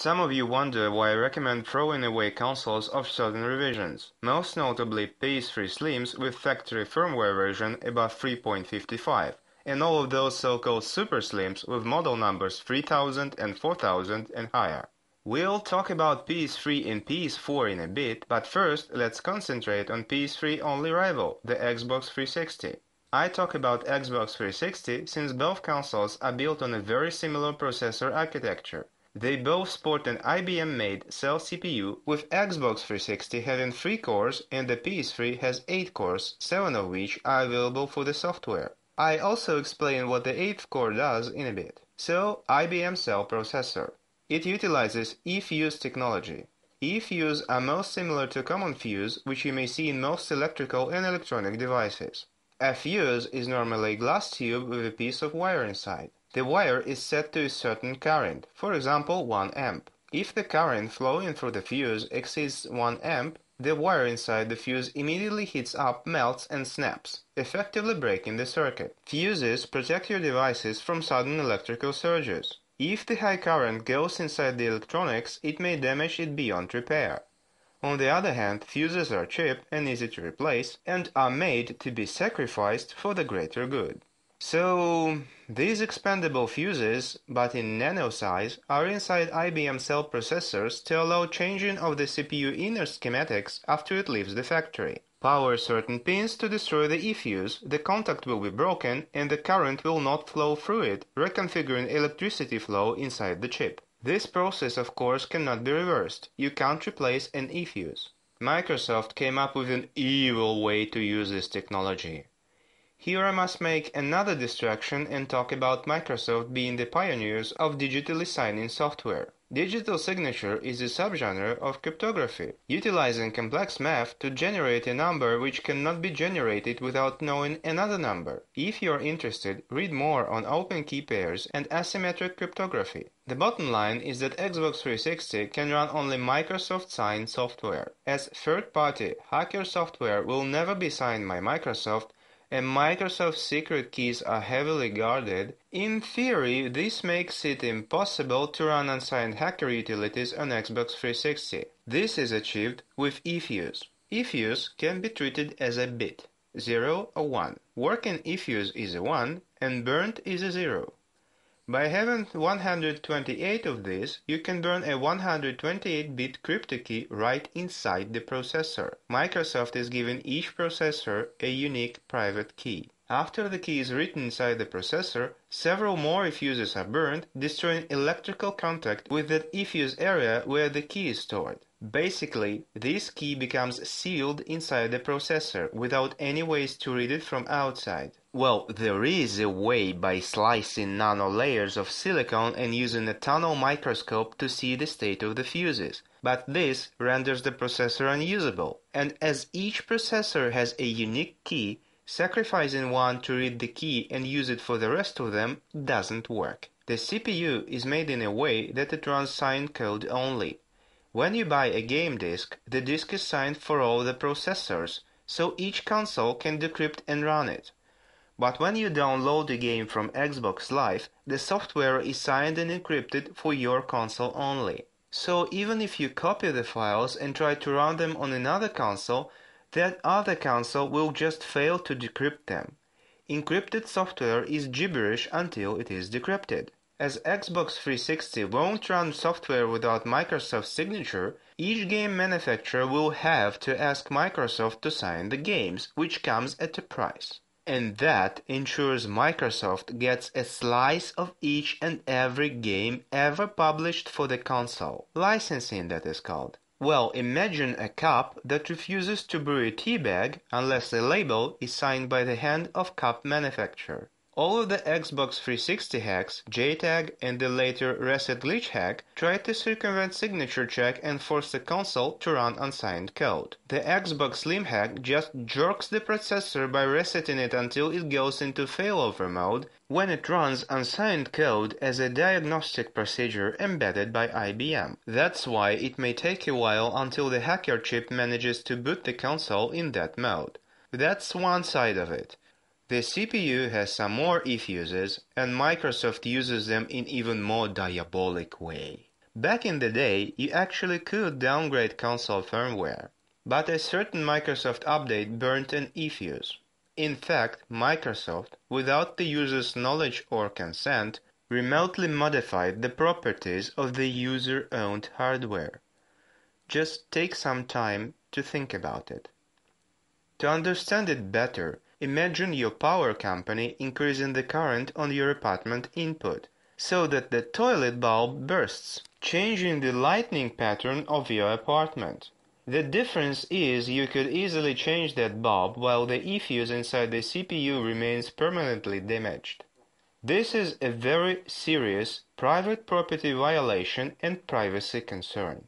Some of you wonder why I recommend throwing away consoles of certain revisions, most notably PS3 Slims with factory firmware version above 3.55, and all of those so-called Super Slims with model numbers 3000 and 4000 and higher. We'll talk about PS3 and PS4 in a bit, but first let's concentrate on PS3 only rival, the Xbox 360. I talk about Xbox 360 since both consoles are built on a very similar processor architecture. They both sport an IBM-made Cell CPU, with Xbox 360 having 3 cores and the PS3 has 8 cores, 7 of which are available for the software. I also explain what the 8th core does in a bit. So, IBM Cell processor. It utilizes eFuse technology. eFuse are most similar to common fuse, which you may see in most electrical and electronic devices. A fuse is normally a glass tube with a piece of wire inside. The wire is set to a certain current, for example 1 amp. If the current flowing through the fuse exceeds 1 amp, the wire inside the fuse immediately heats up, melts and snaps, effectively breaking the circuit. Fuses protect your devices from sudden electrical surges. If the high current goes inside the electronics, it may damage it beyond repair. On the other hand, fuses are cheap and easy to replace, and are made to be sacrificed for the greater good. So, these expandable fuses, but in nano size, are inside IBM Cell processors to allow changing of the CPU inner schematics after it leaves the factory. Power certain pins to destroy the eFuse, the contact will be broken and the current will not flow through it, reconfiguring electricity flow inside the chip. This process of course cannot be reversed, you can't replace an eFuse. Microsoft came up with an evil way to use this technology. Here I must make another distraction and talk about Microsoft being the pioneers of digitally signing software. Digital signature is a subgenre of cryptography, utilizing complex math to generate a number which cannot be generated without knowing another number. If you are interested, read more on open key pairs and asymmetric cryptography. The bottom line is that Xbox 360 can run only Microsoft signed software. As third-party, hacker software will never be signed by Microsoft, and Microsoft's secret keys are heavily guarded. In theory, this makes it impossible to run unsigned hacker utilities on Xbox 360. This is achieved with eFuse. eFuse can be treated as a bit, 0 or 1. Working eFuse is a 1 and burnt is a 0. By having 128 of these, you can burn a 128-bit crypto key right inside the processor. Microsoft is giving each processor a unique private key. After the key is written inside the processor, several more eFuses are burned, destroying electrical contact with that eFuse area where the key is stored. Basically, this key becomes sealed inside the processor, without any ways to read it from outside. Well, there is a way by slicing nano layers of silicon and using a tunnel microscope to see the state of the fuses, but this renders the processor unusable, and as each processor has a unique key, sacrificing one to read the key and use it for the rest of them doesn't work. The CPU is made in a way that it runs signed code only. When you buy a game disk, the disk is signed for all the processors, so each console can decrypt and run it. But when you download a game from Xbox Live, the software is signed and encrypted for your console only. So even if you copy the files and try to run them on another console, that other console will just fail to decrypt them. Encrypted software is gibberish until it is decrypted. As Xbox 360 won't run software without Microsoft's signature, each game manufacturer will have to ask Microsoft to sign the games, which comes at a price. And that ensures Microsoft gets a slice of each and every game ever published for the console. Licensing, that is called. Well, imagine a cup that refuses to brew a tea bag unless the label is signed by the hand of cup manufacturer. All of the Xbox 360 hacks, JTAG and the later Reset Glitch hack, tried to circumvent signature check and force the console to run unsigned code. The Xbox Slim hack just jerks the processor by resetting it until it goes into failover mode when it runs unsigned code as a diagnostic procedure embedded by IBM. That's why it may take a while until the hacker chip manages to boot the console in that mode. That's one side of it. The CPU has some more eFuses, and Microsoft uses them in even more diabolic way. Back in the day, you actually could downgrade console firmware, but a certain Microsoft update burnt an e-fuse. In fact, Microsoft, without the user's knowledge or consent, remotely modified the properties of the user-owned hardware. Just take some time to think about it. To understand it better, imagine your power company increasing the current on your apartment input, so that the toilet bulb bursts, changing the lighting pattern of your apartment. The difference is you could easily change that bulb while the e-fuse inside the CPU remains permanently damaged. This is a very serious private property violation and privacy concern.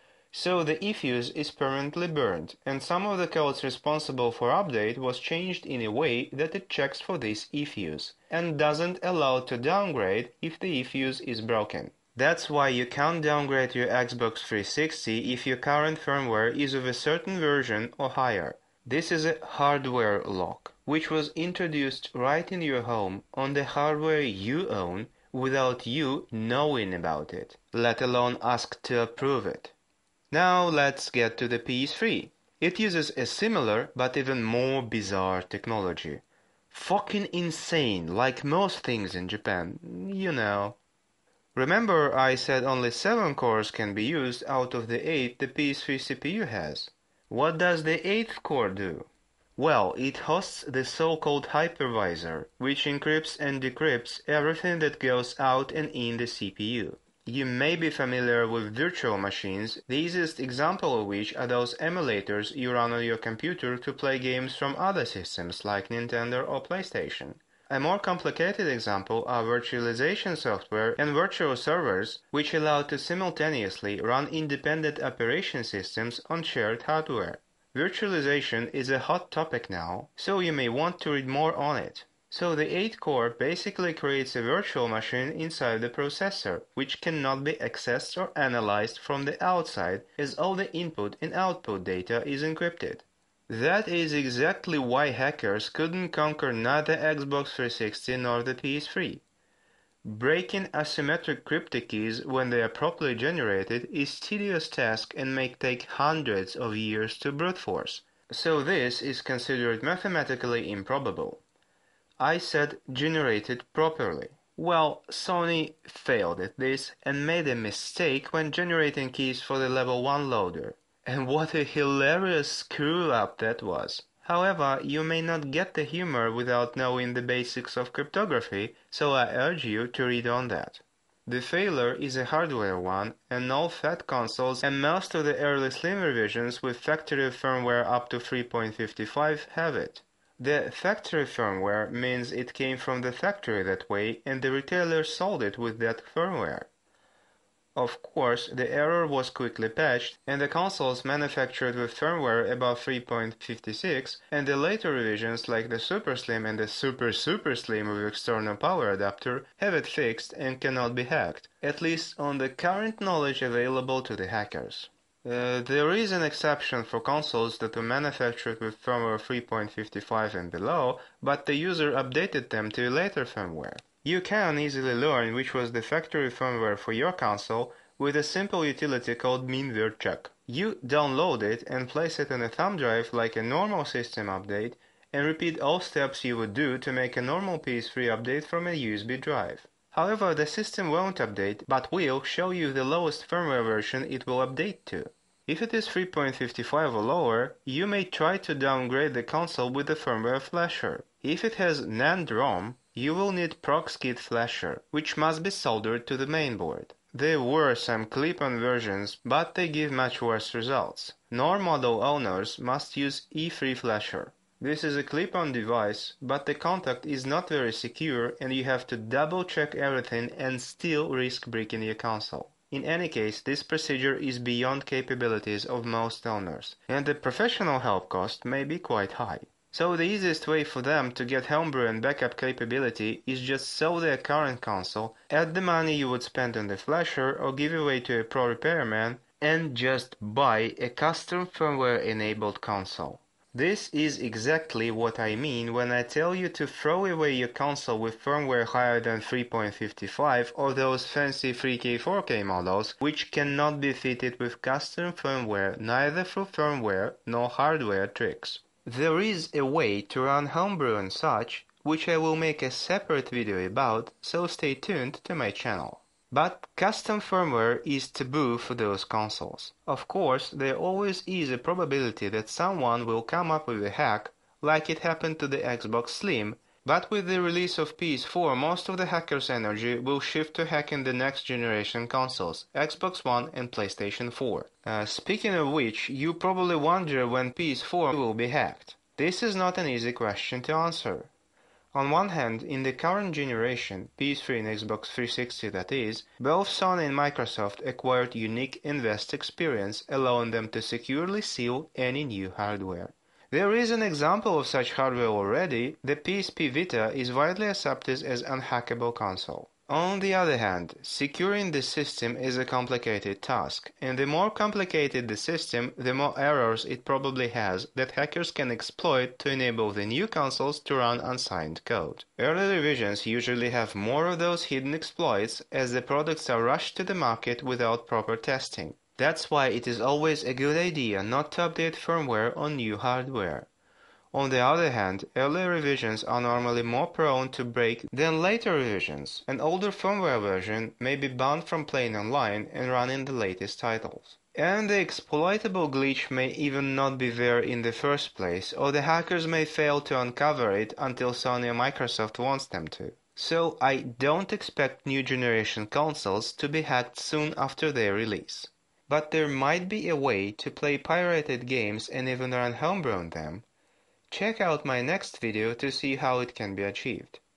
So the e-fuse is permanently burned, and some of the codes responsible for update was changed in a way that it checks for this e-fuse, and doesn't allow to downgrade if the e-fuse is broken. That's why you can't downgrade your Xbox 360 if your current firmware is of a certain version or higher. This is a hardware lock, which was introduced right in your home on the hardware you own without you knowing about it, let alone ask to approve it. Now let's get to the PS3. It uses a similar but even more bizarre technology. Fucking insane, like most things in Japan, you know. Remember I said only 7 cores can be used out of the 8 the PS3 CPU has. What does the 8th core do? Well, it hosts the so-called hypervisor, which encrypts and decrypts everything that goes out and in the CPU. You may be familiar with virtual machines, the easiest example of which are those emulators you run on your computer to play games from other systems like Nintendo or PlayStation. A more complicated example are virtualization software and virtual servers, which allow to simultaneously run independent operation systems on shared hardware. Virtualization is a hot topic now, so you may want to read more on it. So the 8 core basically creates a virtual machine inside the processor, which cannot be accessed or analyzed from the outside, as all the input and output data is encrypted. That is exactly why hackers couldn't conquer neither Xbox 360 nor the PS3. Breaking asymmetric cryptic keys when they are properly generated is a tedious task and may take hundreds of years to brute force, so this is considered mathematically improbable. I said generated properly. Well, Sony failed at this and made a mistake when generating keys for the level 1 loader. And what a hilarious screw-up that was. However, you may not get the humor without knowing the basics of cryptography, so I urge you to read on that. The failure is a hardware one, and all fat consoles and most of the early Slim revisions with factory firmware up to 3.55 have it. The factory firmware means it came from the factory that way and the retailer sold it with that firmware. Of course, the error was quickly patched and the consoles manufactured with firmware above 3.56 and the later revisions like the Super Slim and the Super Slim with external power adapter have it fixed and cannot be hacked, at least on the current knowledge available to the hackers. There is an exception for consoles that were manufactured with firmware 3.55 and below, but the user updated them to a later firmware. You can easily learn which was the factory firmware for your console with a simple utility called minware_check. You download it and place it on a thumb drive like a normal system update and repeat all steps you would do to make a normal PS3 update from a USB drive. However, the system won't update, but will show you the lowest firmware version it will update to. If it is 3.55 or lower, you may try to downgrade the console with the firmware flasher. If it has NAND ROM, you will need ProxKit flasher, which must be soldered to the mainboard. There were some clip-on versions, but they give much worse results. NOR model owners must use E3 flasher. This is a clip-on device, but the contact is not very secure and you have to double-check everything and still risk breaking your console. In any case, this procedure is beyond capabilities of most owners, and the professional help cost may be quite high. So the easiest way for them to get homebrew and backup capability is just sell their current console, add the money you would spend on the flasher or give away to a pro repairman, and just buy a custom firmware-enabled console. This is exactly what I mean when I tell you to throw away your console with firmware higher than 3.55 or those fancy 3K 4K models which cannot be fitted with custom firmware neither through firmware nor hardware tricks. There is a way to run homebrew and such, which I will make a separate video about, so stay tuned to my channel. But custom firmware is taboo for those consoles. Of course, there always is a probability that someone will come up with a hack, like it happened to the Xbox Slim, but with the release of PS4 most of the hackers' energy will shift to hacking the next generation consoles, Xbox One and PlayStation 4. Speaking of which, you probably wonder when PS4 will be hacked. This is not an easy question to answer. On one hand, in the current generation, PS3 and Xbox 360 that is, both Sony and Microsoft acquired unique invest experience allowing them to securely seal any new hardware. There is an example of such hardware already. The PSP Vita is widely accepted as an unhackable console. On the other hand, securing the system is a complicated task, and the more complicated the system, the more errors it probably has that hackers can exploit to enable the new consoles to run unsigned code. Early revisions usually have more of those hidden exploits as the products are rushed to the market without proper testing. That's why it is always a good idea not to update firmware on new hardware. On the other hand, early revisions are normally more prone to break than later revisions. An older firmware version may be banned from playing online and running the latest titles. And the exploitable glitch may even not be there in the first place, or the hackers may fail to uncover it until Sony or Microsoft wants them to. So I don't expect new generation consoles to be hacked soon after their release. But there might be a way to play pirated games and even run homebrew on them. Check out my next video to see how it can be achieved.